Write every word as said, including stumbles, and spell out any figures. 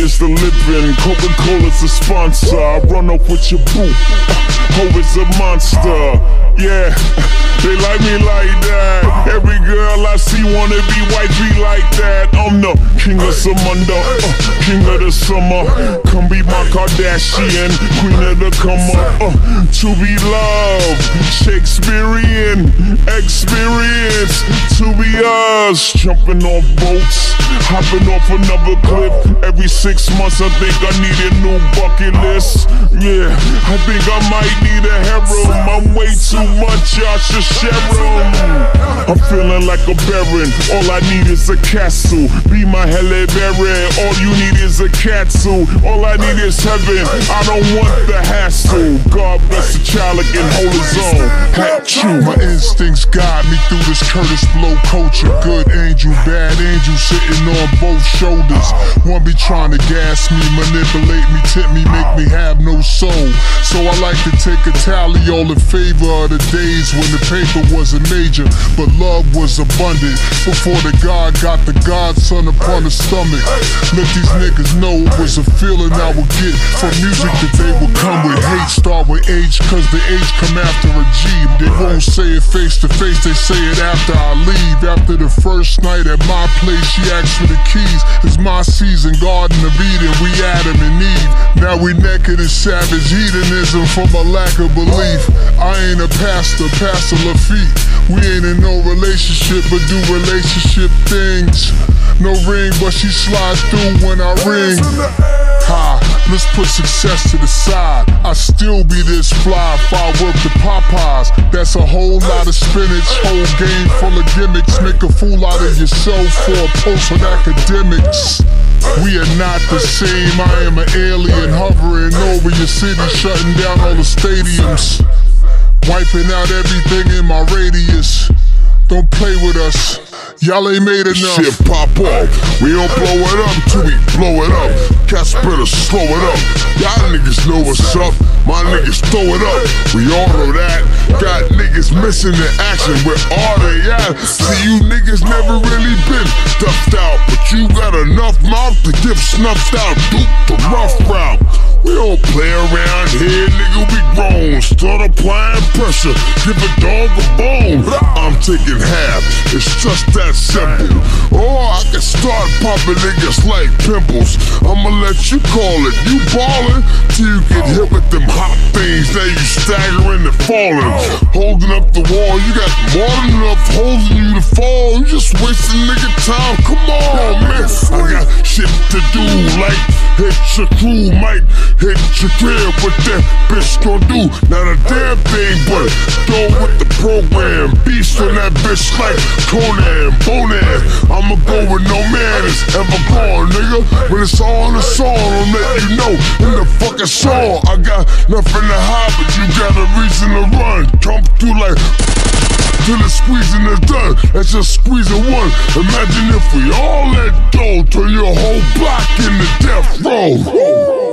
is the living. Coca-Cola's a sponsor. I run up with your boo. Ho is a monster. Yeah, they like me like that. Every girl I see wanna be wifey like that. I'm the king of Samunda, uh, king of the summer. Come be my Kardashian, queen of the come up. Uh, to be loved, Shakespearean experience. To be us, jumping off boats, hopping off another cliff. Every six months I think I need a new bucket list. Yeah, I think I might need a harem. I'm way too much, y'all should share 'em. I'm feeling like a baron. All I need is a castle. Be my Halle Berry. All you need is a castle. All I need is heaven. I don't want the hassle. God bless the child that can hold his own. Hat you. My instincts guide me through this Curtis Blow culture. Good angel, bad angel sitting on both shoulders. One be trying to gas me, manipulate me, tip me, make me have no soul. So I like to take a tally all in favor of the days when the paper wasn't major, but love was abundant. Before the God got the godson upon the stomach. Let these niggas know it was a feeling I would get from music that they would come with. Hate start with H, cause the H come after a G. They won't say it face to face, they say it after I leave. After the first night at my place, she asked for the keys. It's my season, Garden of Eden, we Adam and Eve. Now we naked in savage hedonism from a lack of belief. I ain't a pastor, Pastor Lafitte. We ain't in no relationship, but do relationship things. No ring, but she slides through when I ring. Ha, let's put success to the side. I still be this fly if I work the Popeyes. That's a whole lot of spinach, whole game full of gimmicks. Make a fool out of yourself for a post on academics. We are not the same, I am an alien hovering over your city, shutting down all the stadiums, wiping out everything in my radius. Don't play with us, y'all ain't made enough. Shit pop off, we don't blow it up till we blow it up. Cats better slow it up. Y'all niggas know what's up, my niggas throw it up. We all know that. Got niggas missing the action, where are they at? See, you niggas never really been stuffed out, but you got enough mouth to get snuffed out. Duke the rough route. We don't play around here, nigga, we grown. Start applying pressure, give a dog a bone. I'm taking half, it's just that simple. Or I can start popping niggas like pimples. I'ma let you call it, you ballin' till you get hit with them hot things. Now you staggering and falling, holding up the wall. You got more than enough holding you to fall. You just wasting nigga time, come on, man. I got shit to do, like hit your crew, might hit your crib. What that bitch gon' do? Not a damn thing, but go with the program. Beast on that bitch like Conan, Bonan. I'ma go with no man is ever gone, nigga. When it's all in the song, I'll let you know in the fucking song. I got nothing to hide, but you got a reason to run. Come through like till the squeezing is done. That's just squeezing one. Imagine if we all let go, turn your whole block into death row.